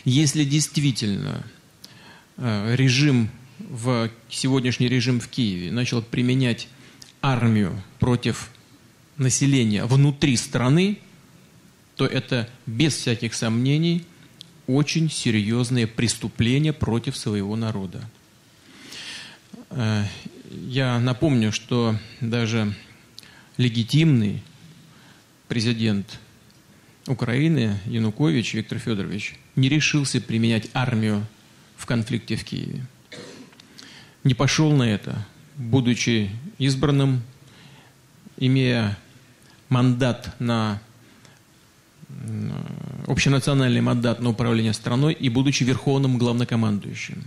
Если действительно сегодняшний режим в Киеве начал применять армию против населения внутри страны, то это, без всяких сомнений, очень серьезные преступления против своего народа. Я напомню, что даже легитимный президент Украины Янукович Виктор Федорович не решился применять армию в конфликте в Киеве. Не пошел на это, будучи избранным, имея мандат общенациональный мандат на управление страной и будучи верховным главнокомандующим.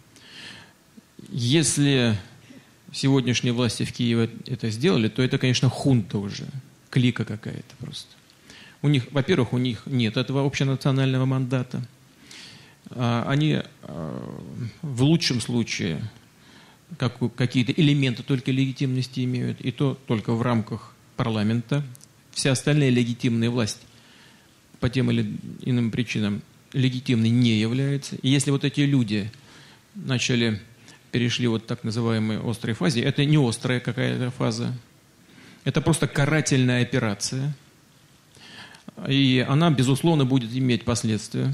Если сегодняшние власти в Киеве это сделали, то это, конечно, хунта уже, клика какая-то просто. Во-первых, у них нет этого общенационального мандата. Они в лучшем случае какие-то элементы только легитимности имеют, и то только в рамках парламента. Вся остальная легитимная власть по тем или иным причинам легитимной не является. И если вот эти люди перешли вот так называемой острой фазе, это не острая какая-то фаза, это просто карательная операция. И она, безусловно, будет иметь последствия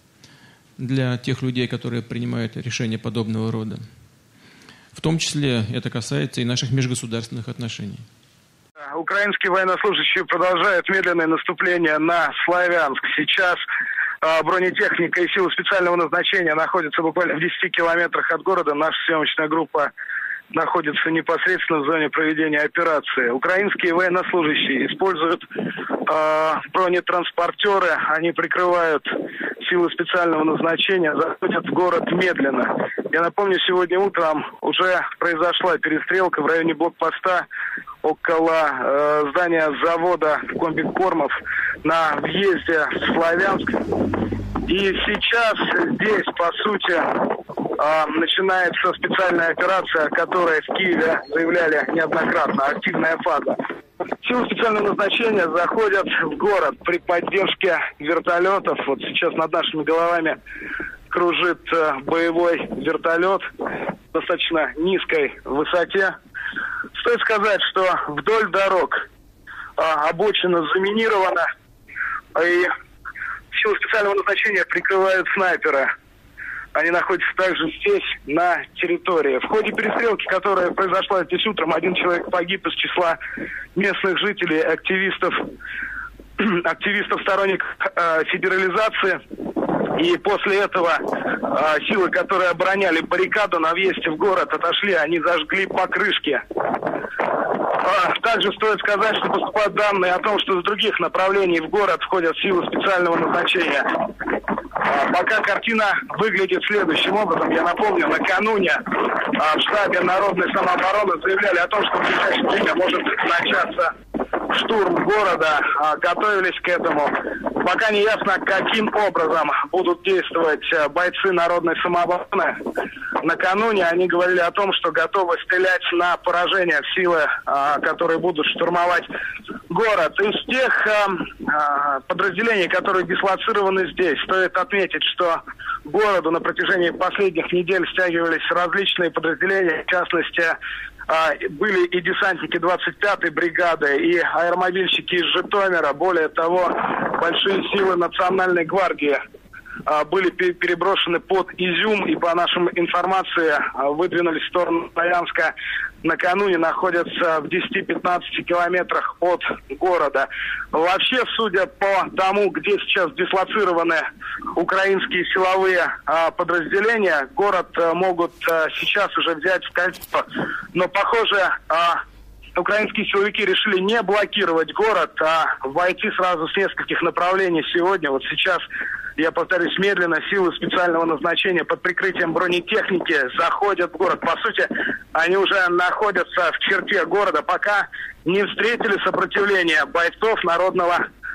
для тех людей, которые принимают решения подобного рода. В том числе это касается и наших межгосударственных отношений. Украинские военнослужащие продолжают медленное наступление на Славянск. Сейчас бронетехника и силы специального назначения находятся буквально в 10 километрах от города. Наша съемочная группа находится непосредственно в зоне проведения операции. Украинские военнослужащие используют бронетранспортеры, они прикрывают силы специального назначения, заходят в город медленно. Я напомню, сегодня утром уже произошла перестрелка в районе блокпоста около здания завода комбикормов на въезде в Славянск. И сейчас здесь, по сути, начинается специальная операция, которая в Киеве заявляли неоднократно, активная фаза. Силы специального назначения заходят в город при поддержке вертолетов. Вот сейчас над нашими головами кружит боевой вертолет в достаточно низкой высоте. Стоит сказать, что вдоль дорог обочина заминирована, и силы специального назначения прикрывают снайперы. Они находятся также здесь, на территории. В ходе перестрелки, которая произошла здесь утром, один человек погиб из числа местных жителей, активистов сторонников федерализации. И после этого силы, которые обороняли баррикаду на въезде в город, отошли, они зажгли покрышки. Также стоит сказать, что поступают данные о том, что с других направлений в город входят силы специального назначения. Пока картина выглядит следующим образом. Я напомню, накануне в штабе Народной самообороны заявляли о том, что в ближайшее время может начаться штурм города, готовились к этому. Пока не ясно, каким образом будут действовать бойцы Народной самообороны. Накануне они говорили о том, что готовы стрелять на поражение в силы, которые будут штурмовать город. Из тех подразделений, которые дислоцированы здесь, стоит отметить, что к городу на протяжении последних недель стягивались различные подразделения, в частности, были и десантники 25-й бригады, и аэромобильщики из Житомира. Более того, большие силы Национальной гвардии были переброшены под Изюм и, по нашей информации, выдвинулись в сторону Славянска. Накануне находятся в 10-15 километрах от города. Вообще, судя по тому, где сейчас дислоцированы украинские силовые подразделения, город могут сейчас уже взять в кольцо. Но, похоже, украинские силовики решили не блокировать город, а войти сразу с нескольких направлений сегодня. Вот сейчас, я повторюсь, медленно силы специального назначения под прикрытием бронетехники заходят в город. По сути, они уже находятся в черте города, пока не встретили сопротивления бойцов Народного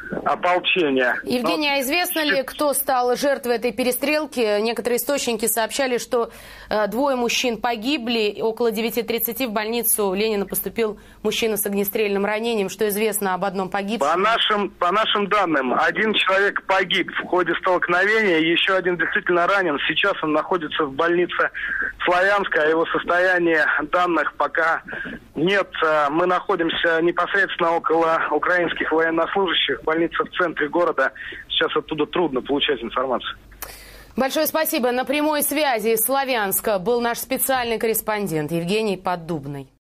ополчения. Евгений, а известно ли, кто стал жертвой этой перестрелки? Некоторые источники сообщали, что 2 мужчин погибли. Около 9:30 в больницу Ленина поступил мужчина с огнестрельным ранением. Что известно об одном погибшем? По нашим данным, 1 человек погиб в ходе столкновения, еще 1 действительно ранен. Сейчас он находится в больнице Славянска, о его состоянии данных пока нет. Мы находимся непосредственно около украинских военнослужащих. Больница в центре города. Сейчас оттуда трудно получать информацию. Большое спасибо. На прямой связи из Славянска был наш специальный корреспондент Евгений Поддубный.